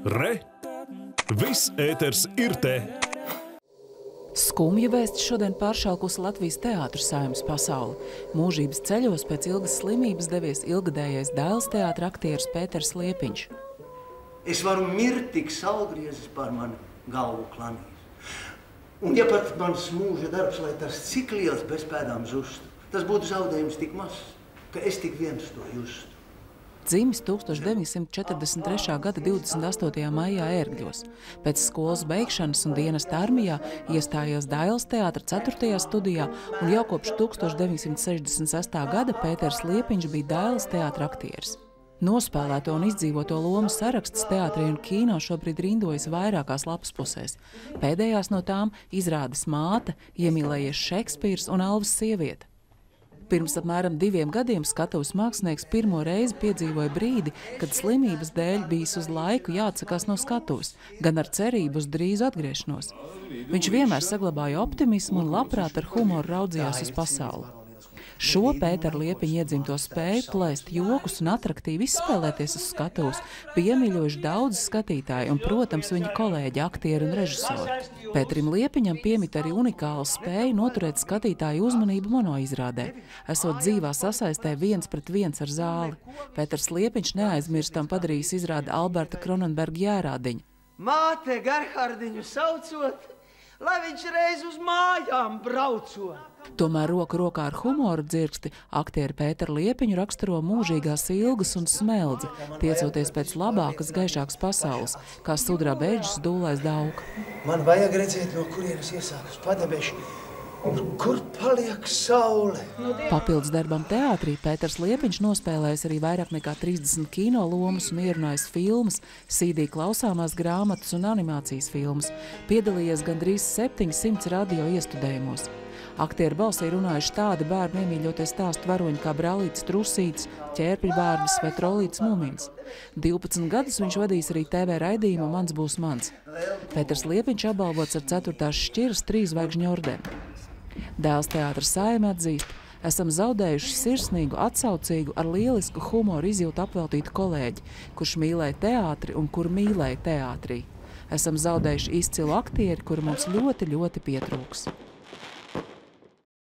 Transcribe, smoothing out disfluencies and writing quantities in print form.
Re! Viss ēters ir te! Skumja vēsts šodien pāršalkusi Latvijas teātru saimnes pasauli. Mūžības ceļos pēc ilgas slimības devies ilgadējais Dailes teātra aktieris Pēters Liepiņš. Es varu mirt tik saulgriezis par mani galvu klanīs. Un ja pat mans mūža darbs, lai tas cik liels bezpēdām zustu, tas būtu zaudējums tik mazs, ka es tik viens to justu. Dzimis 1943. gada 28. maijā Ērgļos. Pēc skolas beigšanas un dienesta armijā iestājās Dailes teātra 4. studijā, un jau kopš 1968. gada Pēters Liepiņš bija Dailes teātra aktieris. Nospēlēto un izdzīvoto lomu saraksts teātrī un kino šobrīd rindojas vairākās lapaspusēs. Pēdējās no tām izrādes Māte, Iemīlējies Šekspīrs un Alvas sieviete. Pirms apmēram 2 gadiem skatuves mākslinieks pirmo reizi piedzīvoja brīdi, kad slimības dēļ bijis uz laiku jāatsakās no skatuves, gan ar cerību uz drīzu atgriešanos. Viņš vienmēr saglabāja optimismu un labprāt ar humoru raudzījās uz pasauli. Šo Pētera Liepiņa iedzimto spēju plēst jokus un atraktīvi izspēlēties uz skatuves bija iemīļojuši daudzi skatītāji un, protams, viņa kolēģi, aktieri un režisori. Pēterim Liepiņam piemita arī unikāla spēja noturēt skatītāju uzmanību monoizrādē, esot dzīvā sasaistē 1-1 ar zāli. Pēters Liepiņš neaizmirstam padarījis izrādi Alberta Kronenberga Jērādiņa. Māte Gerhardiņu saucot, lai viņš reiz uz mājām braucot. Tomēr roku rokā ar humoru dzirksti aktieri Pēteru Liepiņu raksturo mūžīgās ilgas un smeldzi, tiecoties pēc labākas, gaišākas pasaules, kā sudraba eļģes dūlais dauka. Man vajag redzēt, no kurienes iesākas padebeši, un kur paliek saule. Papildus darbam teātrī Pēters Liepiņš nospēlējis arī vairāk nekā 30 kino lomas un ierunājis filmas, CD klausāmās grāmatas un animācijas filmas, piedalījies gandrīz 700 radio iestudējumos. Aktieru balsī runājuši tādi bērnu iemīļoties stāstu varoņi kā Brālītis Trusītis, Ķērpļu bārdas vai Trolītis Mumins. 12 gadus viņš vadīs arī TV raidījumu Mans būs mans. Pēters Liepiņš apbalvots ar 4. šķiras 3 zvaigžņu ordeni. Dailes teātra saime atzīst, esam zaudējuši sirsnīgu, atsaucīgu, ar lielisku humoru izjūtu apveltītu kolēģi, kurš mīlēja teātri un kur mīlēja teātrī. Esam zaudējuši izcilu aktieri, kuru mums ļoti, ļoti pietrūks.